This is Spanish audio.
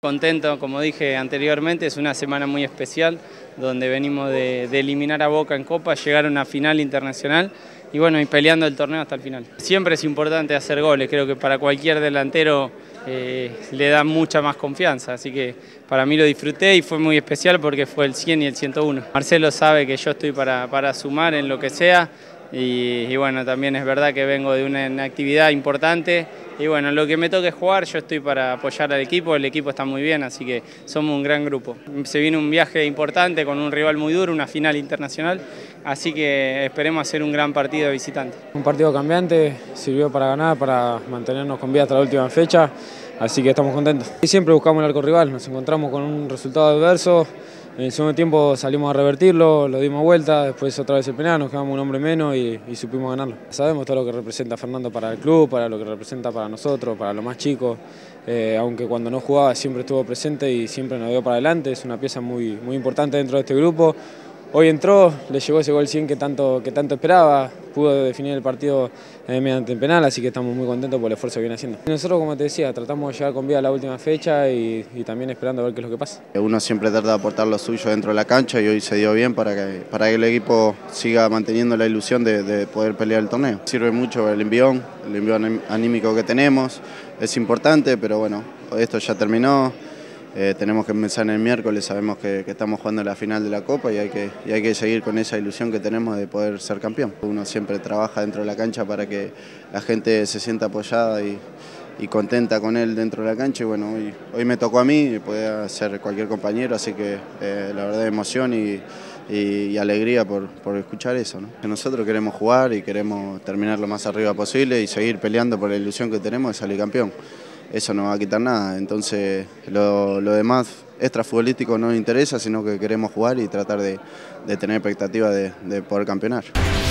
Contento, como dije anteriormente, es una semana muy especial donde venimos de eliminar a Boca en Copa, llegar a una final internacional y bueno, y peleando el torneo hasta el final. Siempre es importante hacer goles, creo que para cualquier delantero le da mucha más confianza, así que para mí lo disfruté y fue muy especial porque fue el 100 y el 101. Marcelo sabe que yo estoy para sumar en lo que sea y bueno, también es verdad que vengo de una actividad importante y bueno, lo que me toque jugar yo estoy para apoyar al equipo, el equipo está muy bien, así que somos un gran grupo. Se viene un viaje importante con un rival muy duro, una final internacional, así que esperemos hacer un gran partido de visitante. Un partido cambiante, sirvió para ganar, para mantenernos con vida hasta la última fecha, así que estamos contentos. Y siempre buscamos el arco rival, nos encontramos con un resultado adverso, en el segundo tiempo salimos a revertirlo, lo dimos vuelta, después otra vez el penal, nos quedamos un hombre menos y supimos ganarlo. Sabemos todo lo que representa Fernando para el club, para lo que representa para nosotros, para los más chicos, aunque cuando no jugaba siempre estuvo presente y siempre nos dio para adelante, es una pieza muy importante dentro de este grupo. Hoy entró, le llegó ese gol 100 que tanto esperaba, pudo definir el partido mediante el penal, así que estamos muy contentos por el esfuerzo que viene haciendo. Nosotros, como te decía, tratamos de llegar con vida a la última fecha y también esperando a ver qué es lo que pasa. Uno siempre trata de aportar lo suyo dentro de la cancha y hoy se dio bien para que el equipo siga manteniendo la ilusión de poder pelear el torneo. Sirve mucho el envión anímico que tenemos, es importante, pero bueno, esto ya terminó. Tenemos que empezar en el miércoles, sabemos que estamos jugando la final de la Copa y hay que seguir con esa ilusión que tenemos de poder ser campeón. Uno siempre trabaja dentro de la cancha para que la gente se sienta apoyada y contenta con él dentro de la cancha y bueno, hoy me tocó a mí, puede ser cualquier compañero, así que la verdad emoción y alegría por escuchar eso, ¿no? Nosotros queremos jugar y queremos terminar lo más arriba posible y seguir peleando por la ilusión que tenemos de salir campeón. Eso no va a quitar nada, entonces lo demás extrafutbolístico no nos interesa, sino que queremos jugar y tratar de tener expectativa de poder campeonar.